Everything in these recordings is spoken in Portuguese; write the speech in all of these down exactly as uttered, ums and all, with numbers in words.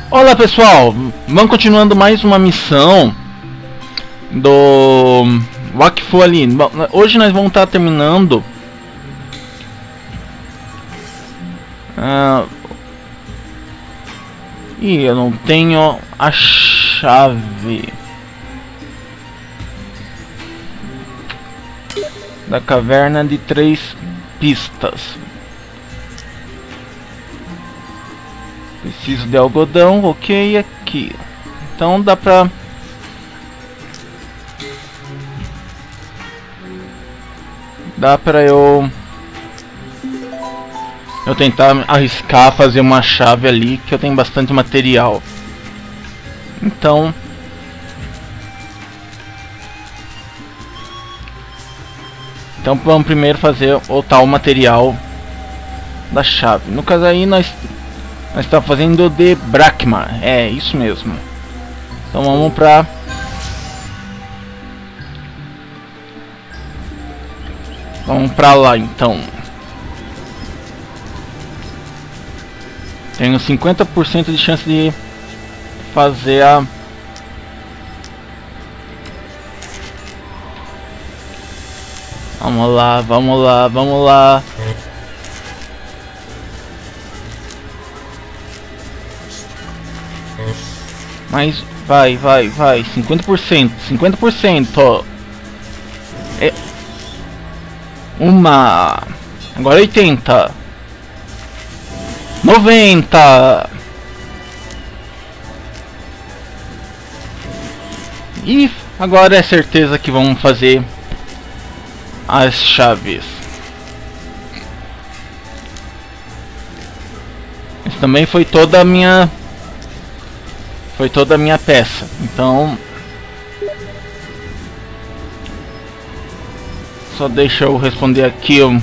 Olá pessoal, vamos continuando mais uma missão do Wakfu ali. Bom, hoje nós vamos estar terminando uh... Ih, eu não tenho a chave da caverna de três pistas. Preciso de algodão, ok, aqui. Então dá pra... Dá pra eu... Eu tentar arriscar fazer uma chave ali, que eu tenho bastante material. Então... Então vamos primeiro fazer o tal material da chave. No caso aí nós... Nós estamos fazendo de Brachma, é isso mesmo. Então vamos pra... Vamos pra lá então. Tenho cinquenta por cento de chance de fazer a... Vamos lá, vamos lá, vamos lá. Mas vai, vai, vai, cinquenta por cento, cinquenta por cento. É uma. Agora oitenta. noventa. E agora é certeza que vamos fazer as chaves. Isso também foi toda a minha Foi toda a minha peça, então só deixa eu responder aqui. Eu...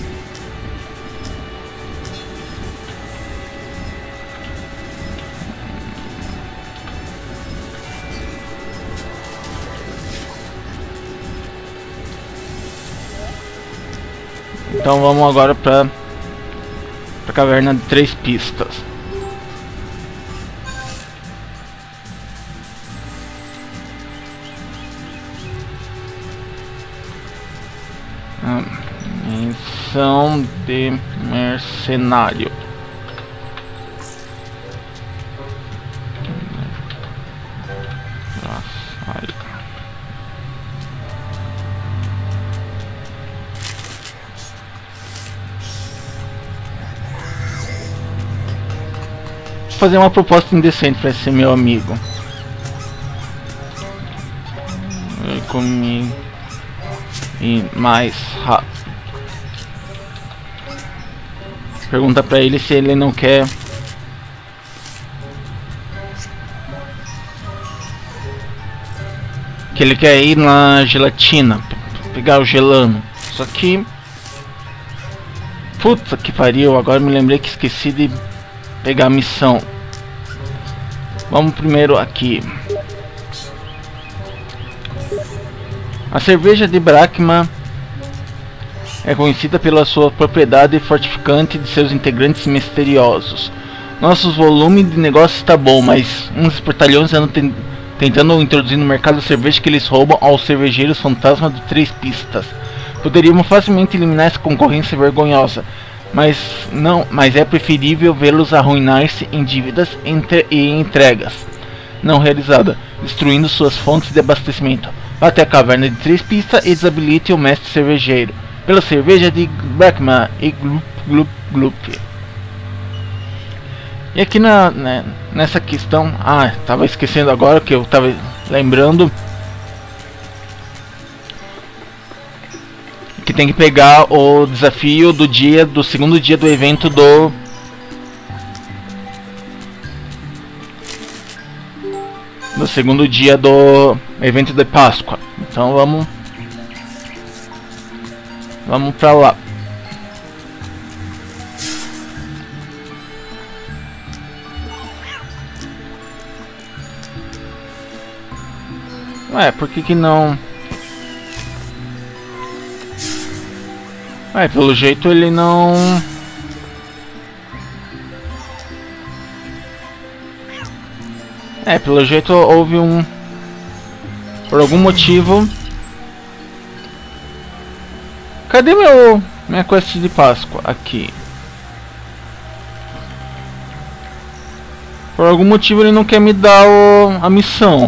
Então vamos agora para a caverna de três pistas. Missão de mercenário. Vou fazer uma proposta indecente para esse meu amigo. Vem comigo e mais rápido. Pergunta pra ele se ele não quer que ele quer ir na gelatina, pegar o gelano. Só que puta que pariu, agora me lembrei que esqueci de pegar a missão. Vamos primeiro aqui. A cerveja de Brachma é conhecida pela sua propriedade fortificante de seus integrantes misteriosos. Nosso volume de negócio está bom, mas uns portalhões andam ten tentando introduzir no mercado a cerveja que eles roubam aos cervejeiros fantasma de três pistas. Poderíamos facilmente eliminar essa concorrência vergonhosa, mas não, mas é preferível vê-los arruinar-se em dívidas entre e entregas não realizadas, destruindo suas fontes de abastecimento. Vá até a caverna de três pistas e desabilite o mestre cervejeiro pela cerveja de Brachma e glup, glup, glup. E aqui na, né, nessa questão, ah, tava esquecendo agora que eu tava lembrando que tem que pegar o desafio do dia, do segundo dia do evento do do segundo dia do evento de Páscoa. Então vamos Vamos pra lá. Ué, por que que não... Ué, pelo jeito ele não... É, pelo jeito houve um... Por algum motivo... Cadê meu... Minha quest de Páscoa? Aqui. Por algum motivo ele não quer me dar o... a missão.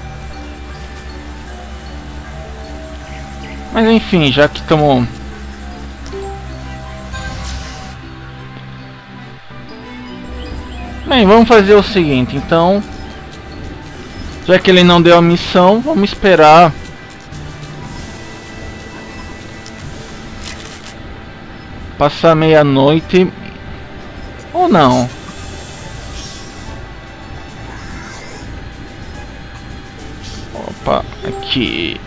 Mas enfim, já que estamos... Bem, vamos fazer o seguinte, então... Já que ele não deu a missão, vamos esperar... Passar meia-noite... Ou não? Opa, aqui...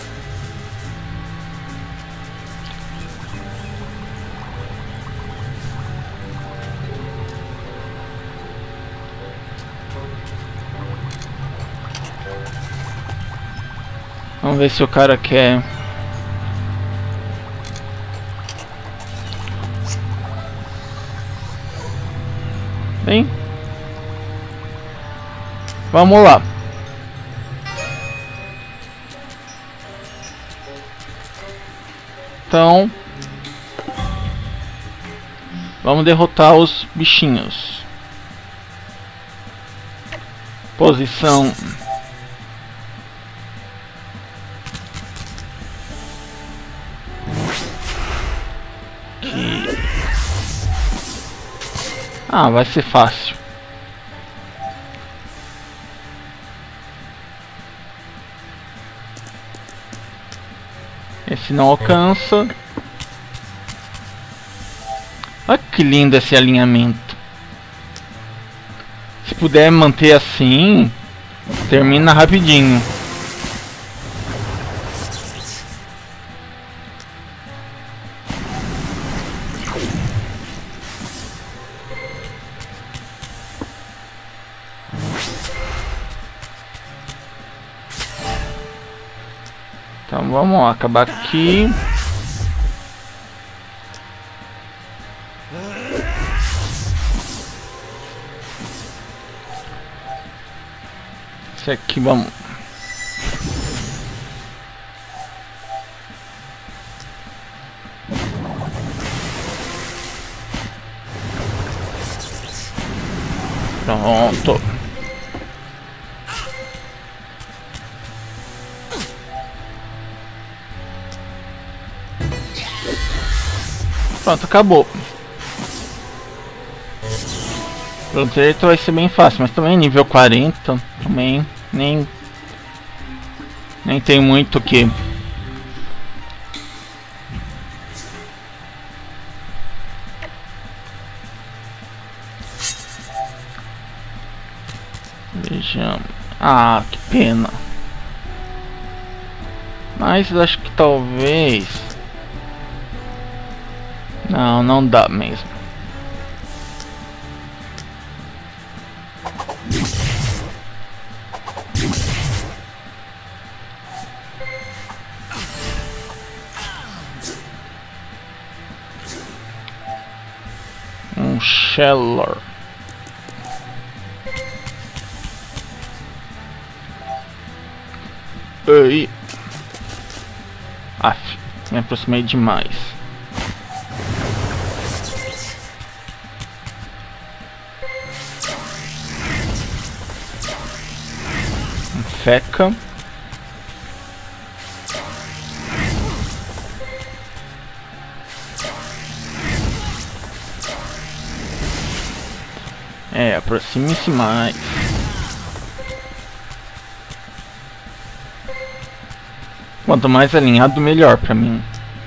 Vamos ver se o cara quer... Bem... Vamos lá. Então... Vamos derrotar os bichinhos. Posição... Ah, vai ser fácil. Esse não alcança. Olha que lindo esse alinhamento. Se puder manter assim, termina rapidinho. Então vamos acabar aqui. Esse aqui vamos. Pronto. Pronto, acabou. Pelo direito vai ser bem fácil, mas também nível quarenta, também nem nem tem muito o que. Vejamos. Ah, que pena. Mas acho que talvez... Não, não dá mesmo. Um Sheller. Ei. Aff, me aproximei demais. Feca. É, aproxime-se mais. Quanto mais alinhado, melhor pra mim.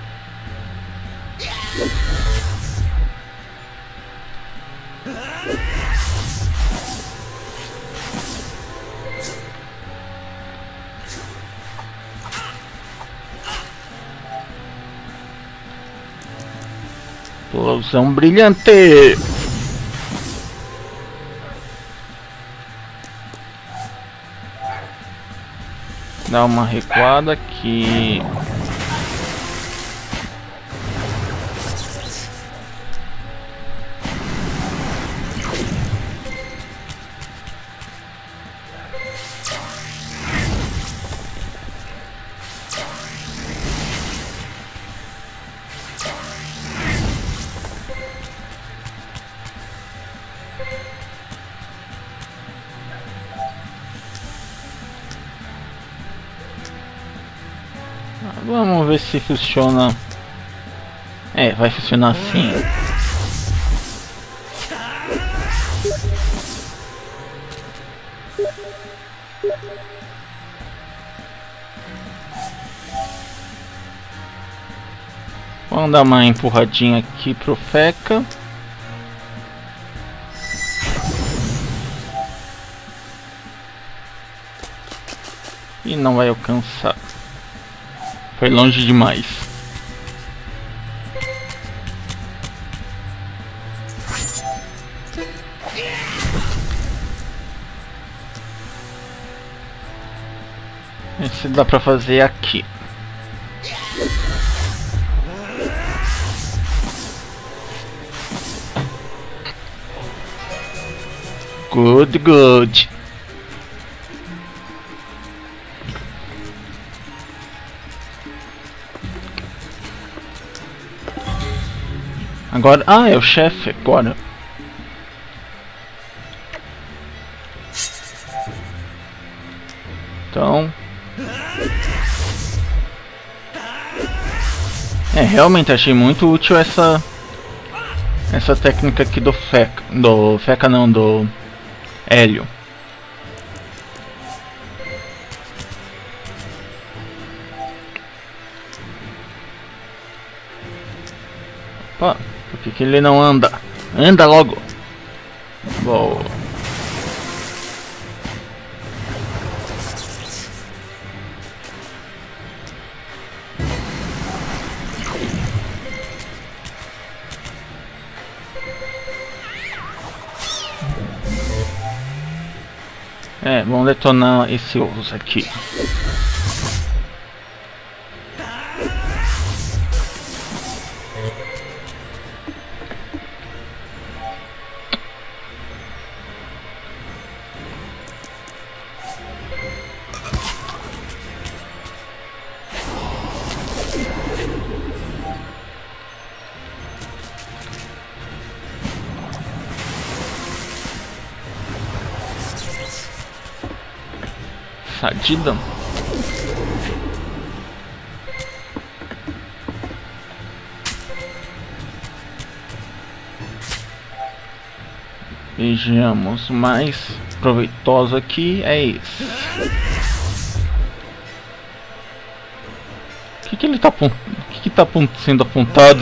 Explosão brilhante. Dá uma recuada aqui. Vamos ver se funciona. É, vai funcionar assim. Vamos dar uma empurradinha aqui pro Feca. E não vai alcançar. Foi longe demais. Esse dá pra fazer aqui. Good, good. Agora, ah, é o chefe agora. Então, é, realmente achei muito útil essa essa técnica aqui do Feca, do Feca não, do Hélio. Opa, por que que ele não anda? Anda logo! Bom. É, vamos detonar esse osso aqui. Sadidão. Vejamos, o mais proveitoso aqui é esse. O que que ele tá apontando? O que que tá sendo apontado?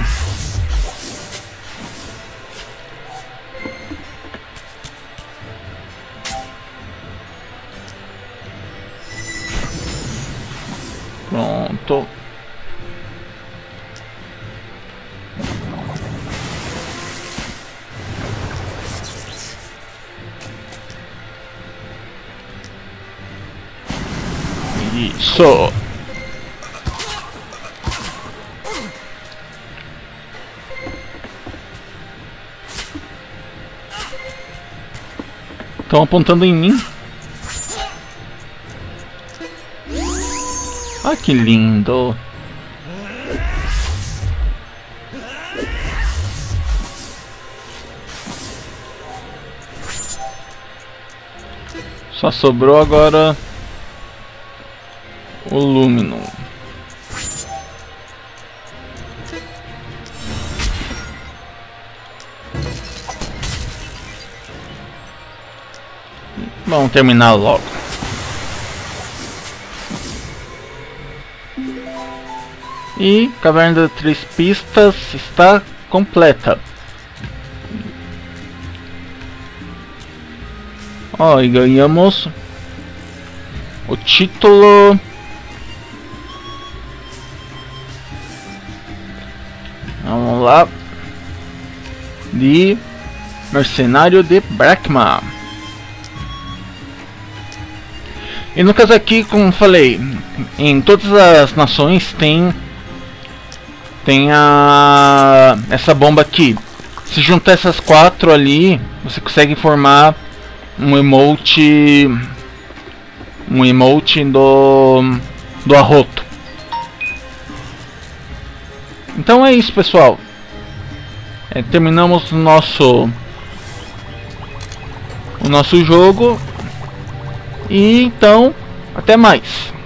Pronto. Isso. Estão apontando em mim. Ah, que lindo! Só sobrou agora o Luminum. Vamos terminar logo. E Caverna das Três Pistas está completa. Ó, e ganhamos o título vamos lá de Mercenário de Brakma. E no caso aqui, como falei, em todas as nações tem tem a essa bomba aqui. Se juntar essas quatro ali, você consegue formar um emote um emote do do arroto. Então é isso, pessoal. É, terminamos o nosso o nosso jogo. E então, até mais.